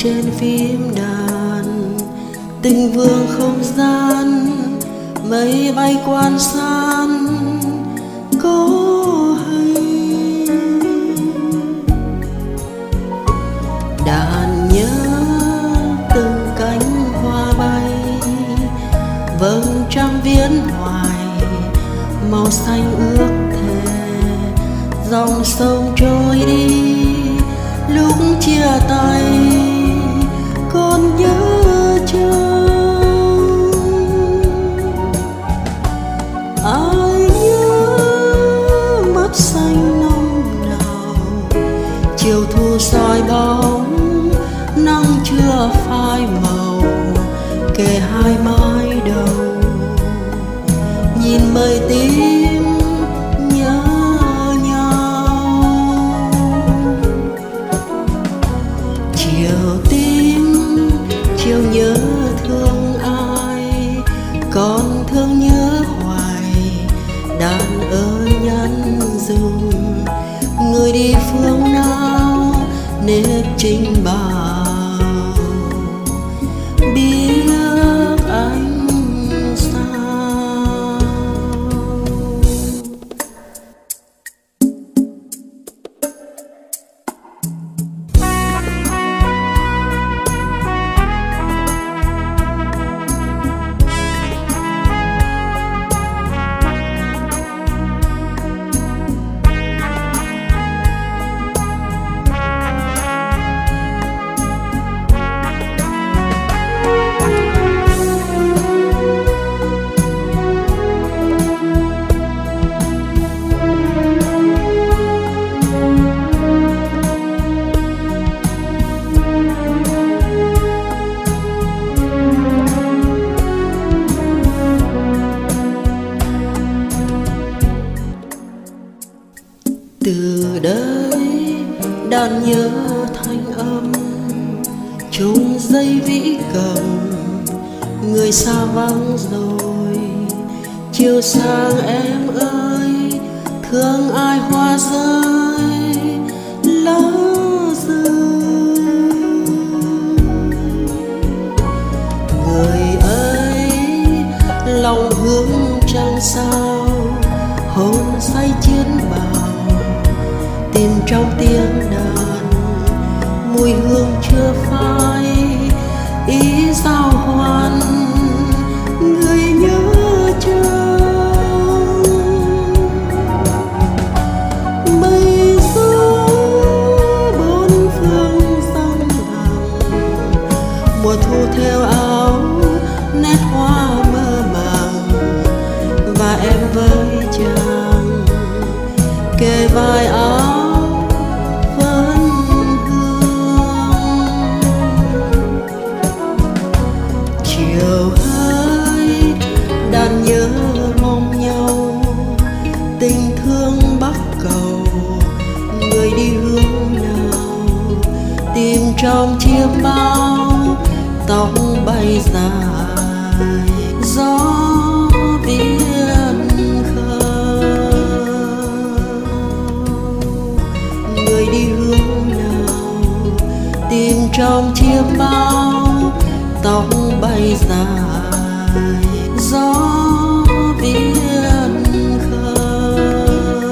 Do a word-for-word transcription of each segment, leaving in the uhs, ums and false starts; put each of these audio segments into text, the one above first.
trên phím đàn, tình vương không gian, mây bay quan san có hay. Đàn nhớ từng cánh hoa bay, vầng trăng viễn hoài màu xanh ước thề. Dòng sông trôi đi lúc chia tay, con nhớ chăng ai nhớ mắt xanh nồng nào, chiều thu soi bóng nắng chưa phai màu, kề hai mái đầu nhìn mây tím nhớ nhau. Chiều tím chiều nhớ thương ai, còn thương nhớ hoài. Đàn ơi nhắn dùm người đi phương nào nếp trình bào, biết anh sao. Từ đây đàn nhớ thanh âm chung dây vĩ cầm, người xa vắng rồi. Chiều sang em ơi, thương ai hoa rơi lá rơi. Người ấy lòng hướng trăng sao, hồn say chiến bào, tìm trong tiếng đàn mùi hương chưa phai. Ý giao hoan người nhớ chăng mây gió bốn phương răng vàng, mùa thu theo áo nét hoa mơ màng. Và em với chàng kề vai áo vẫn hương. Chiều hơi đàn nhớ mong nhau, tình thương bắc cầu người đi hướng nào. Tìm trong chiếc bao tóc bay dài, gió biển khơi. Người đi hướng nào tìm trong chiếc bao tóc bay dài, gió biển khơi.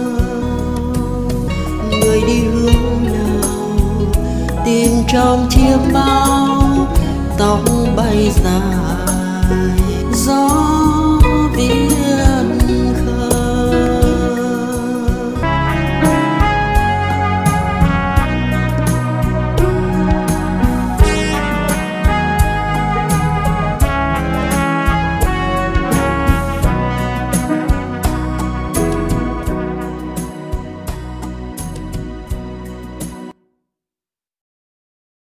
Người đi hướng nào tìm trong chiếc bao tóc bay dài,